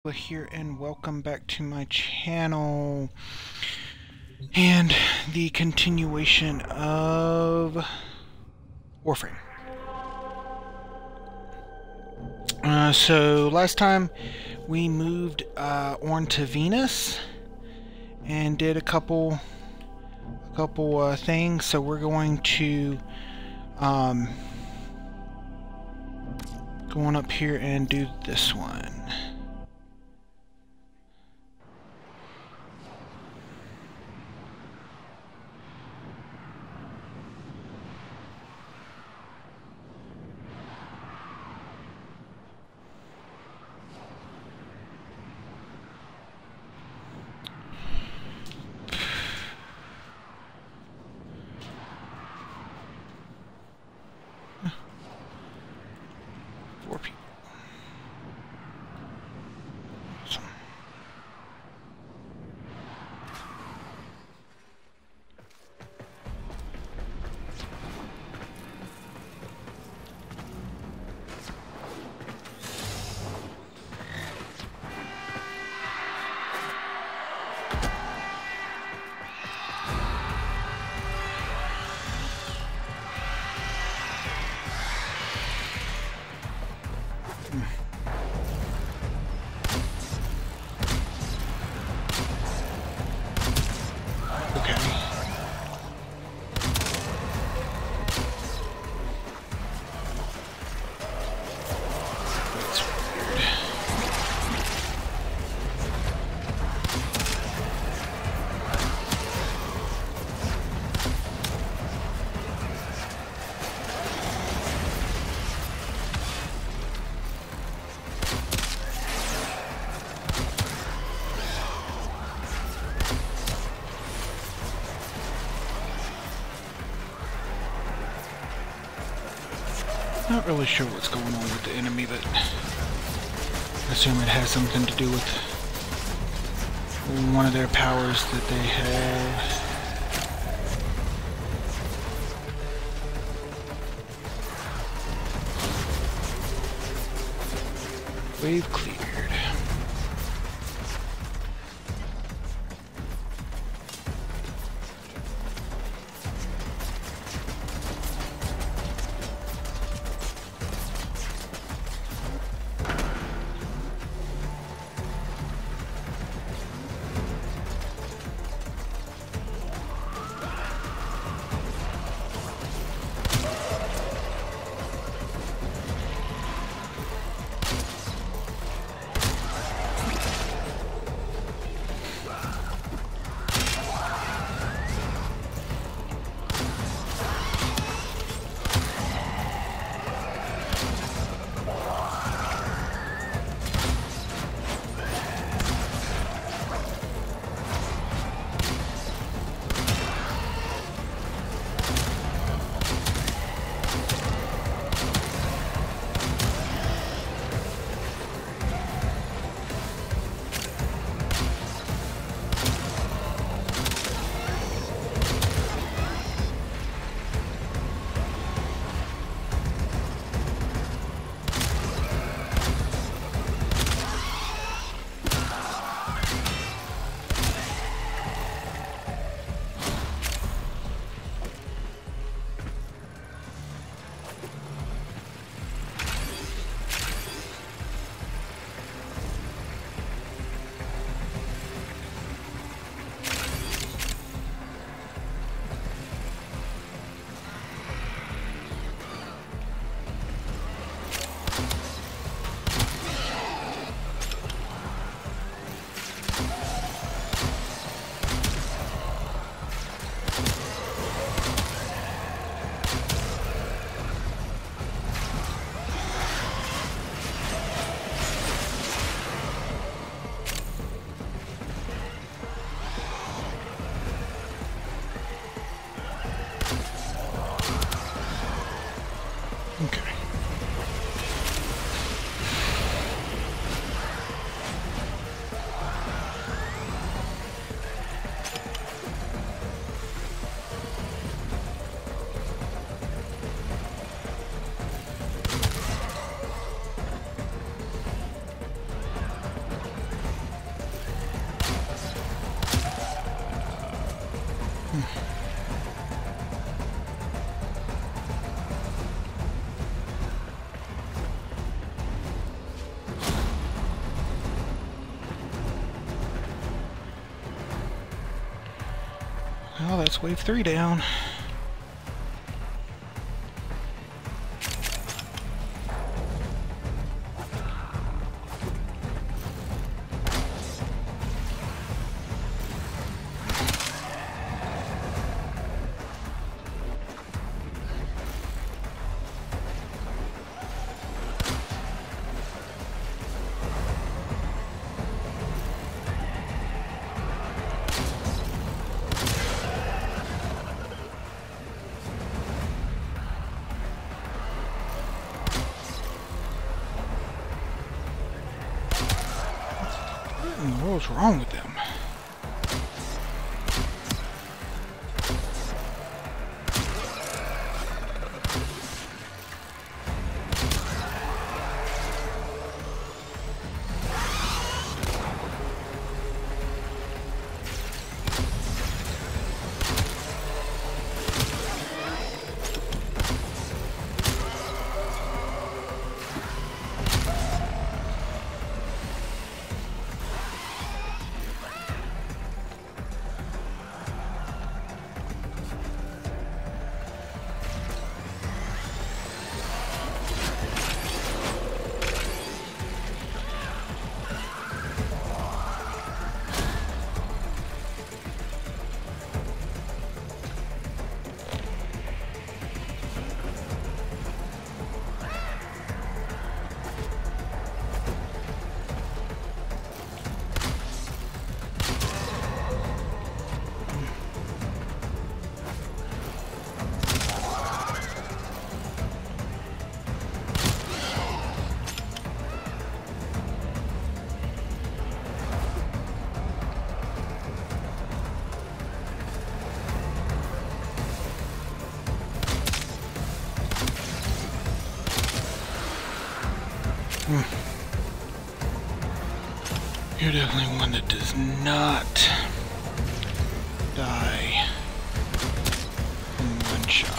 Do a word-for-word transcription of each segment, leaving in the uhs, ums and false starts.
Here and welcome back to my channel and the continuation of Warframe. Uh, so last time we moved uh, on to Venus and did a couple a couple uh, things, so we're going to um, go on up here and do this one. Four people. Awesome. Not really sure what's going on with the enemy, but I assume it has something to do with one of their powers that they have. Wave cleared. Well, that's wave three down. What's wrong with them? You're definitely one that does not die in one shot.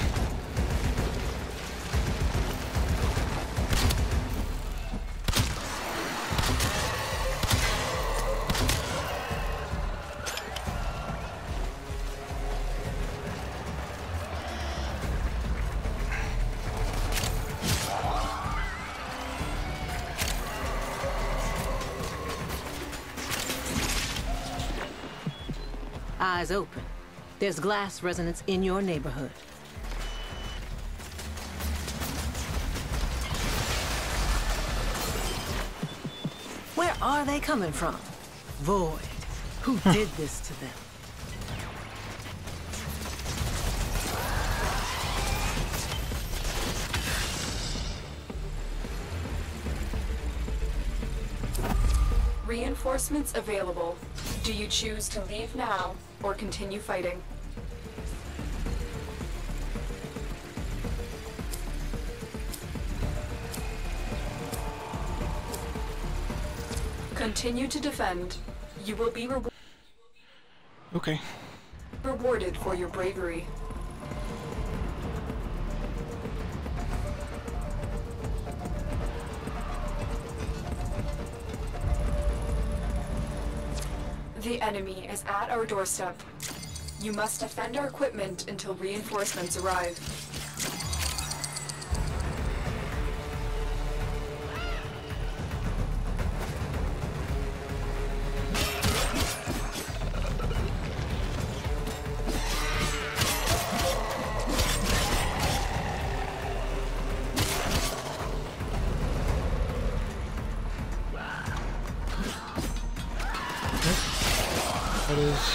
Eyes open. There's glass resonance in your neighborhood. Where are they coming from? Void. Who did this to them? Reinforcements available. Do you choose to leave now or continue fighting? Continue to defend. You will be re Okay. rewarded for your bravery. The enemy is at our doorstep. You must defend our equipment until reinforcements arrive. That is...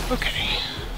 Okay.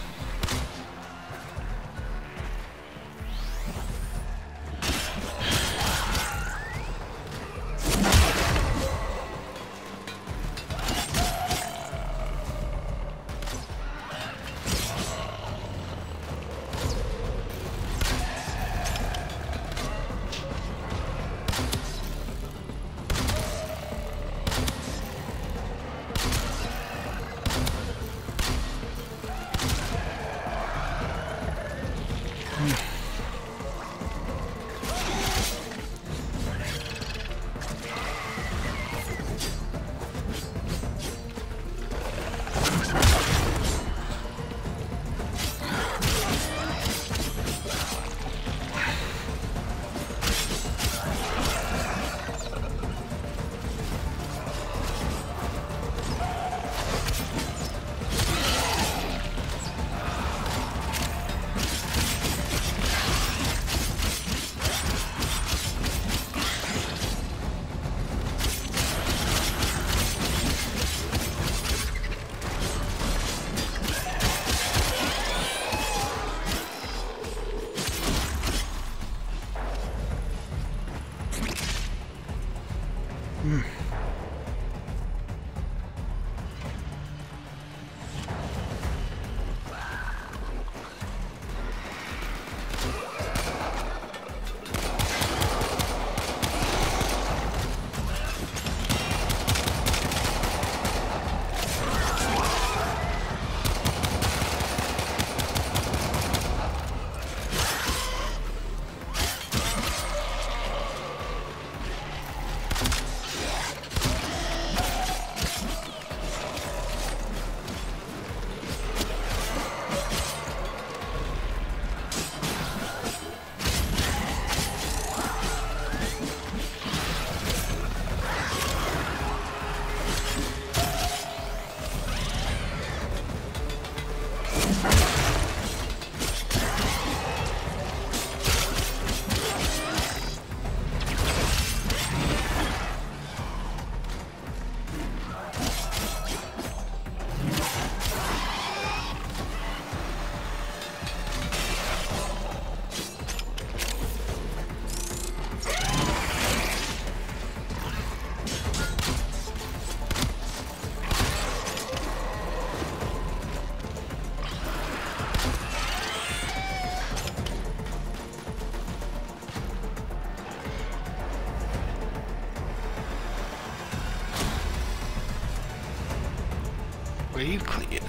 Wave cleared.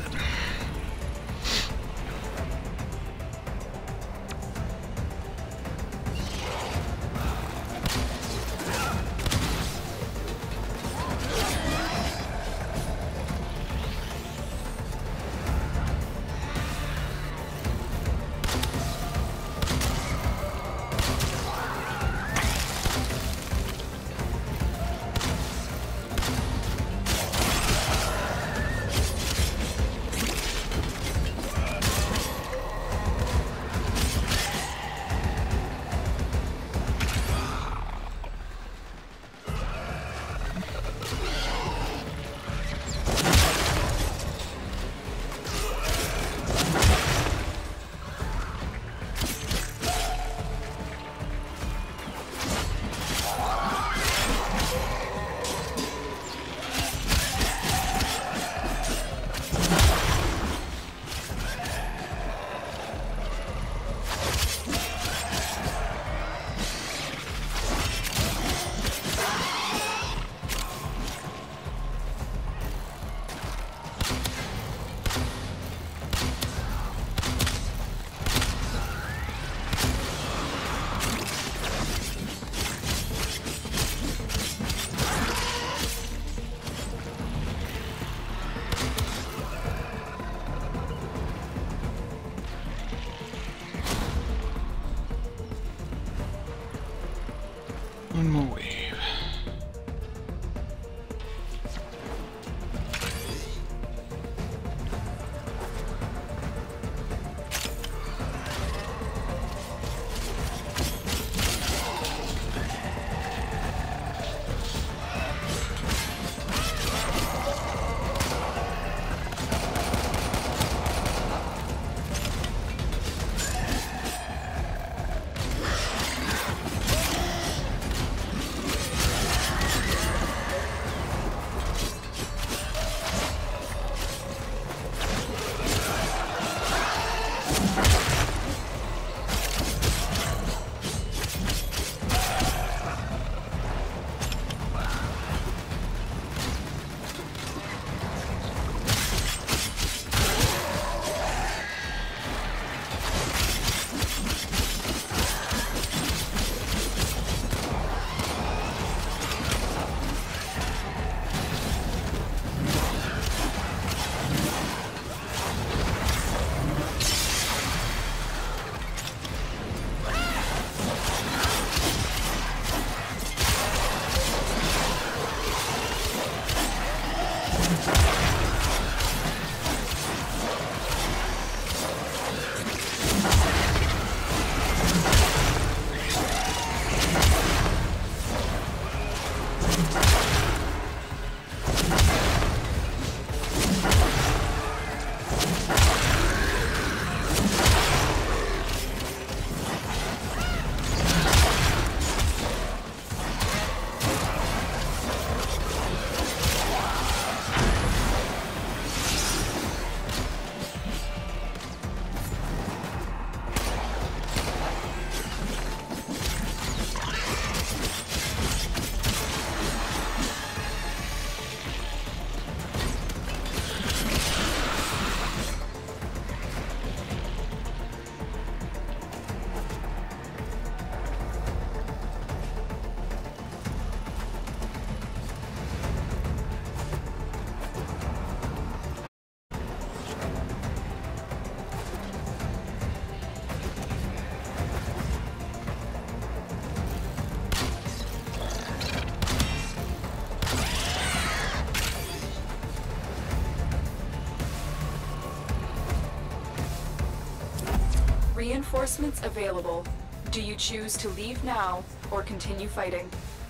Reinforcements available. Do you choose to leave now or continue fighting?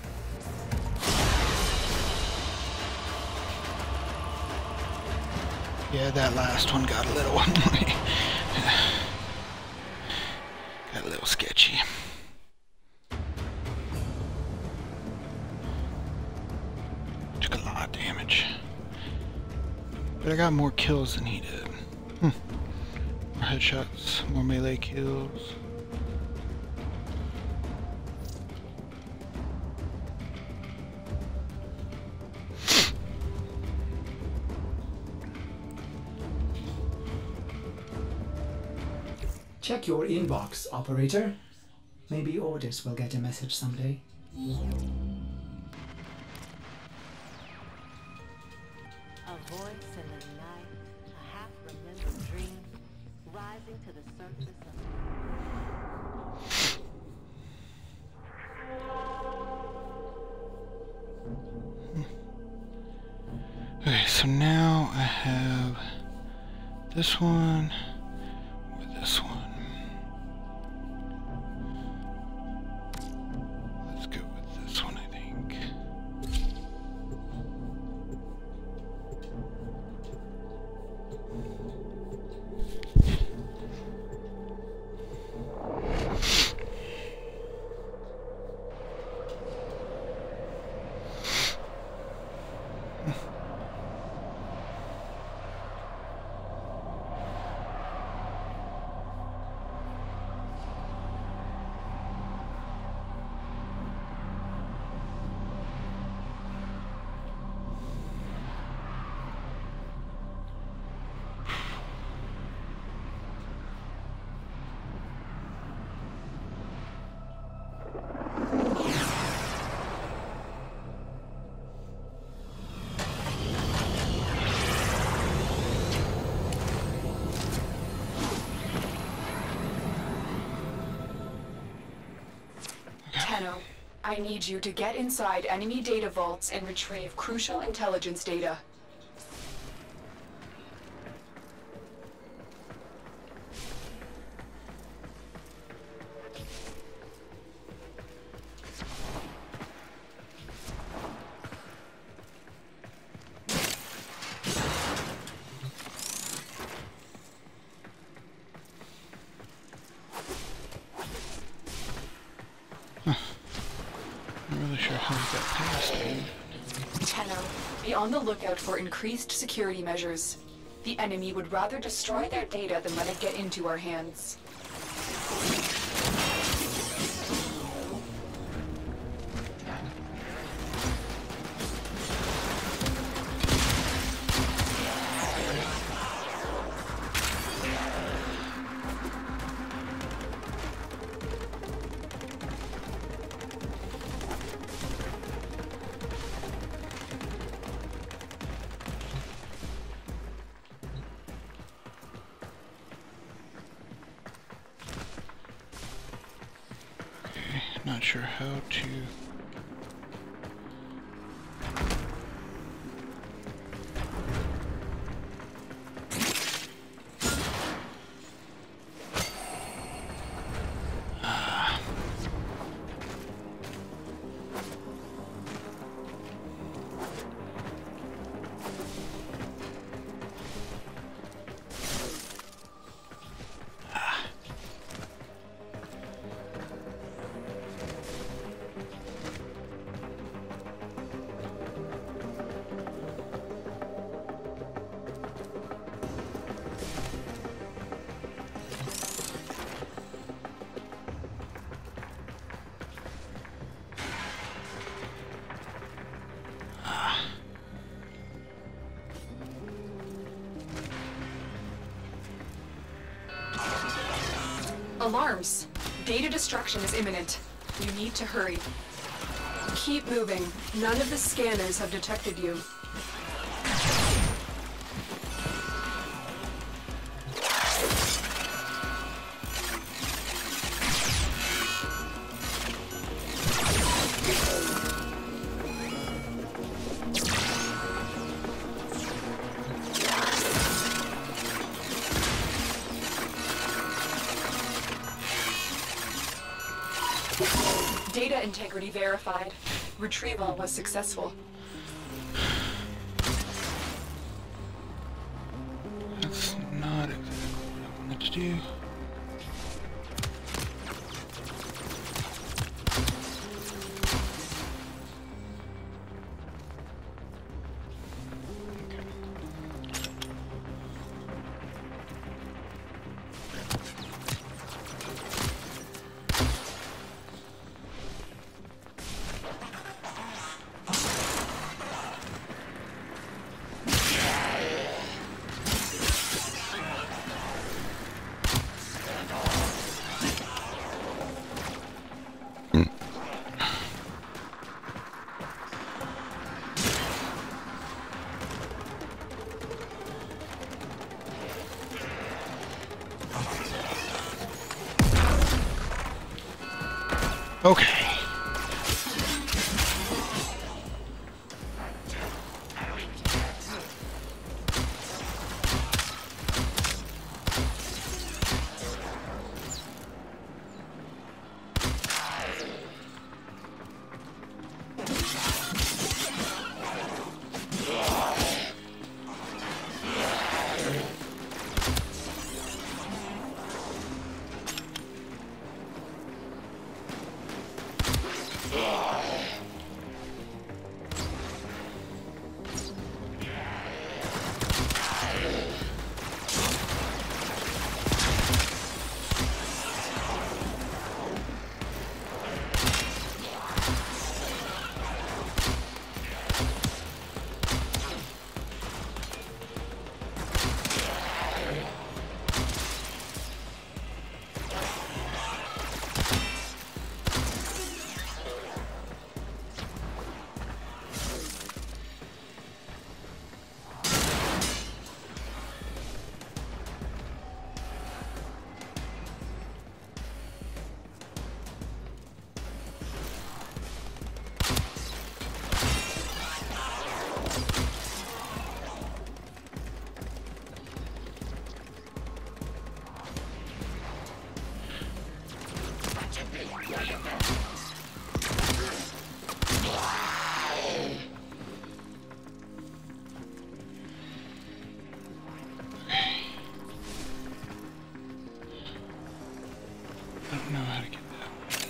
Yeah, that last one got a little got a little sketchy. Took a lot of damage. But I got more kills than he did. Hmm. More headshots, more melee kills. Check your inbox, operator. Maybe Ordis will get a message someday. A voice in the night, a half-remembered dream, rising to the surface of... Okay, so now I have this one or this one. Let's go with this one, I think. Tenno, I need you to get inside enemy data vaults and retrieve crucial intelligence data. Not really sure how he got past it. Tenno, be on the lookout for increased security measures. The enemy would rather destroy their data than let it get into our hands. Not sure how to... Alarms! Data destruction is imminent. You need to hurry. Keep moving. None of the scanners have detected you. Data integrity verified. Retrieval was successful. That's not exactly what I wanted to do. Okay. I don't know how to get that.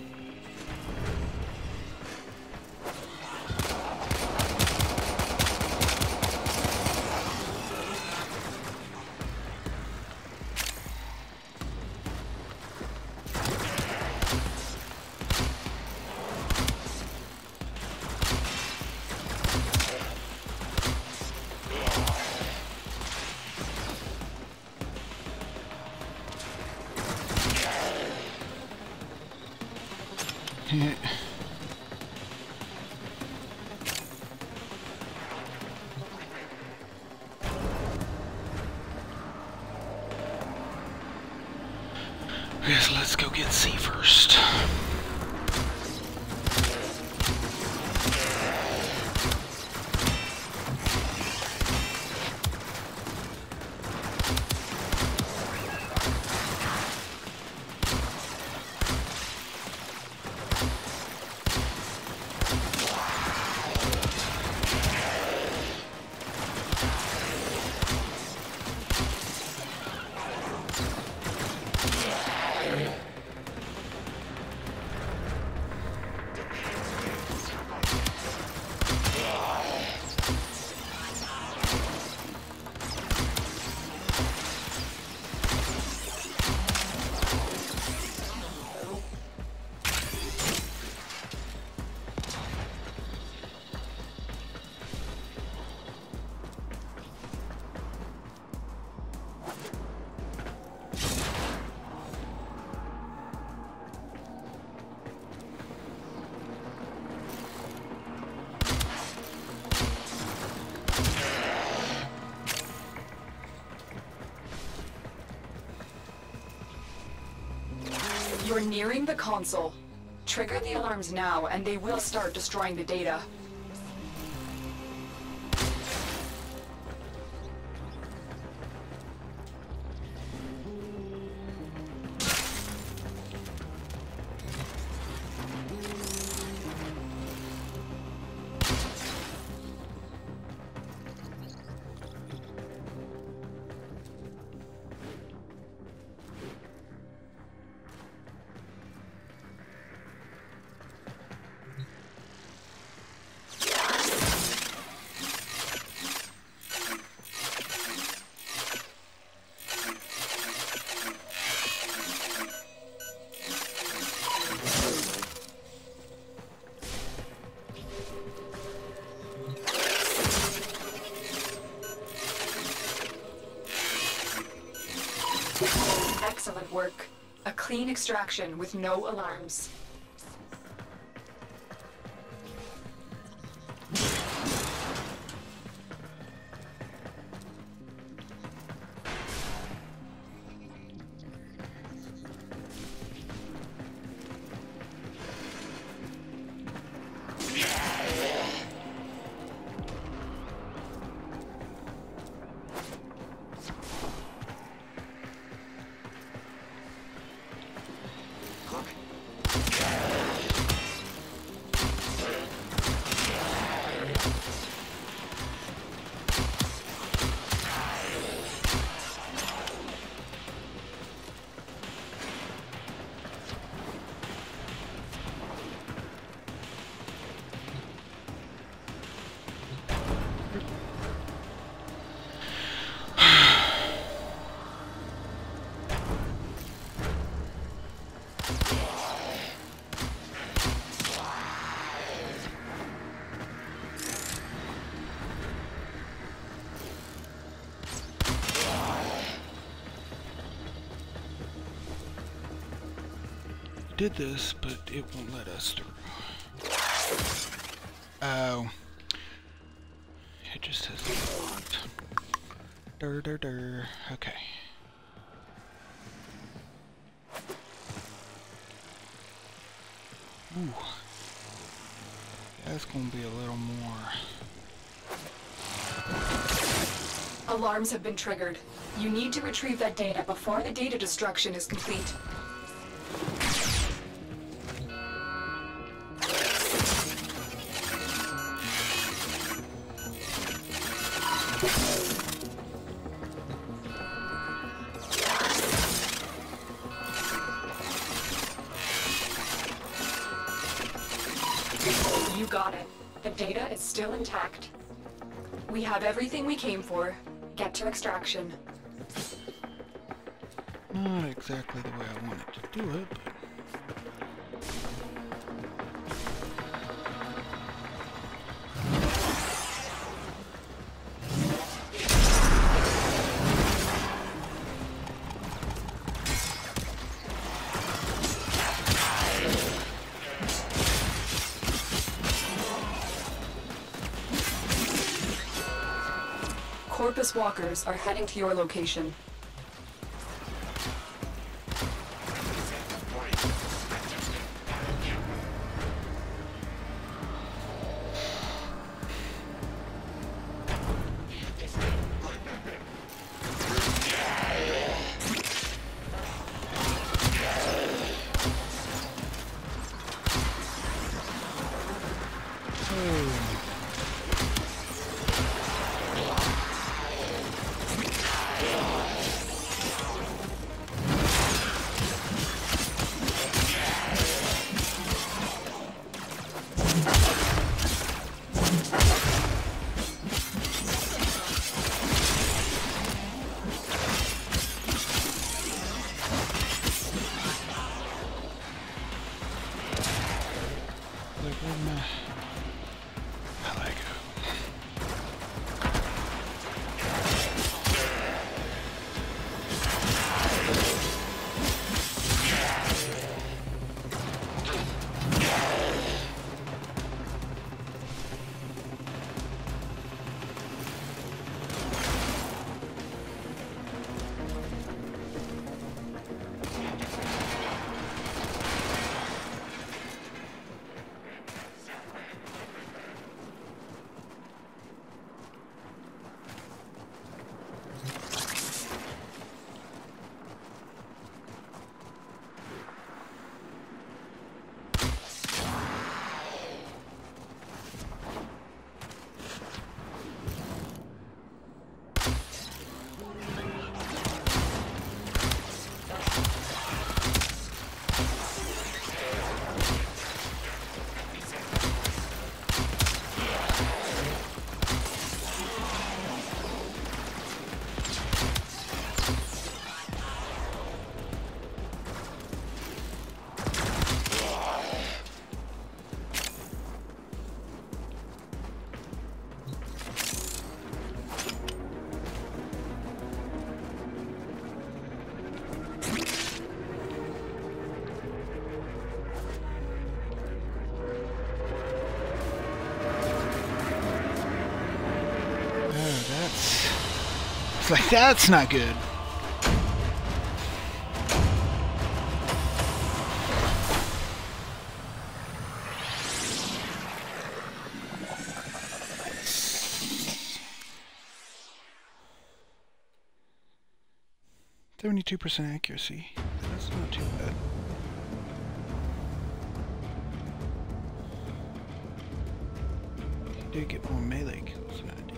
Yeah. I guess let's go get C first. You're nearing the console. Trigger the alarms now, and they will start destroying the data. Excellent work. A clean extraction with no alarms. Did this, but it won't let us through. Oh. It just says it's locked. Dur dur dur. Okay. Ooh. That's gonna be a little more. Alarms have been triggered. You need to retrieve that data before the data destruction is complete. You got it. The data is still intact. We have everything we came for. Get to extraction. Not exactly the way I wanted to do it, but... Corpus walkers are heading to your location. It's like, that's not good. seventy-two percent accuracy. That's not too bad. He did get more melee kills than I did.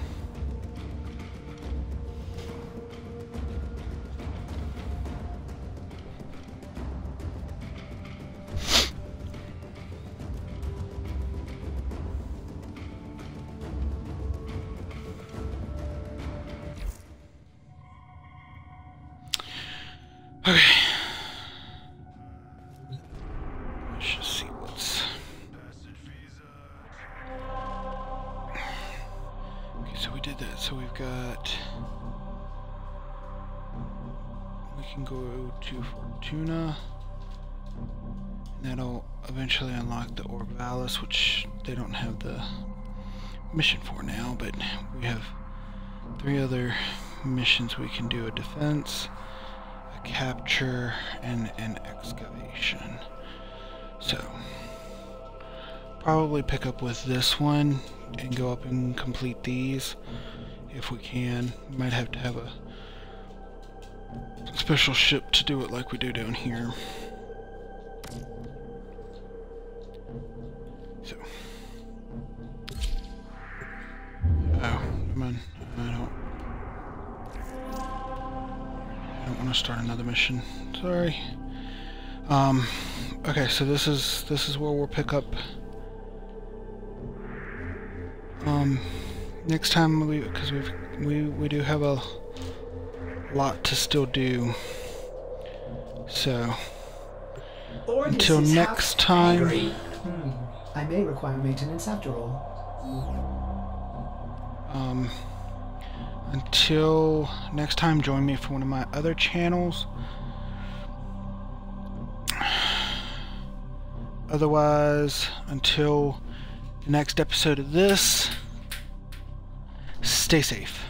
Okay. Let's just see what's... Okay, so we did that. So we've got... We can go to Fortuna. And that'll eventually unlock the Orvalis, which they don't have the mission for now, but we have three other missions we can do: a defense, capture, and an excavation. So probably pick up with this one and go up and complete these if we can. We might have to have a special ship to do it like we do down here. So oh, come on. I don't I don't want to start another mission. Sorry. Um. Okay, so this is this is where we'll pick up. Um. Next time we, because we've we we do have a lot to still do. So Ordis until is next half time. angry. Hmm. I may require maintenance after all. Um. Until next time, join me for one of my other channels. Otherwise, until the next episode of this, stay safe.